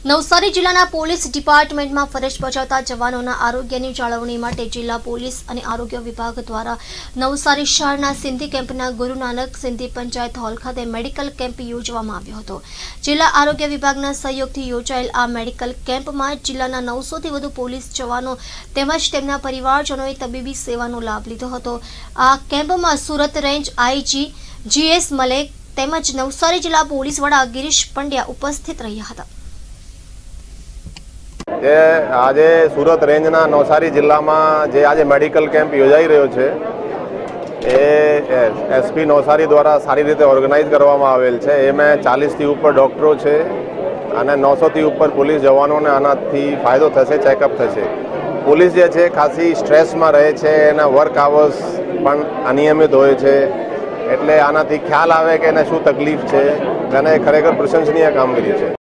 નવસારી જિલ્લાના પોલીસ ડિપાર્ટમેન્ટમાં ફરજ બજાવતા જવાનોના આરોગ્યની જાળવણી માટે જિલ્લા પોલીસ અને આરોગ્ય વિભાગ દ્વારા નવસારી શહેરના સિંધી કેમ્પના ગુરુ નાનક સિંધી પંચાયત હોલ ખાતે મેડિકલ કેમ્પ યોજવામાં આવ્યો હતો। જિલ્લા આરોગ્ય વિભાગના સહયોગથી યોજાયેલ આ મેડિકલ કેમ્પમાં જિલ્લાના 900થી વધુ પોલીસ જવાનો તેમજ તેમના પરિવારજનોએ તબીબી સેવાનો લાભ લીધો હતો। આ કેમ્પમાં Surat range IG GS Malek તેમજ નવસારી जिला पोलीस वड़ा गिरीश पंड्या उपस्थित रहा था। आज सूरत रेंजना नवसारी जिला में जे आज मेडिकल केम्प योजाई रह्यो छे एसपी नवसारी द्वारा सारी रीते ऑर्गेनाइज करवामां आवेल छे। एमां 40 थी ऊपर डॉक्टरों छे अने 900 थी ऊपर पुलिस जवानों ने आनाथी फायदो थशे, चेकअप थशे। पुलिस जे छे खासी स्ट्रेस में रहे छे, एना वर्क आवर्स पण अनियमित होय छे, एटले आनाथी ख्याल आवे के एने शुं तकलीफ छे। तेने खरेखर प्रशंसनीय कामगीरी छे।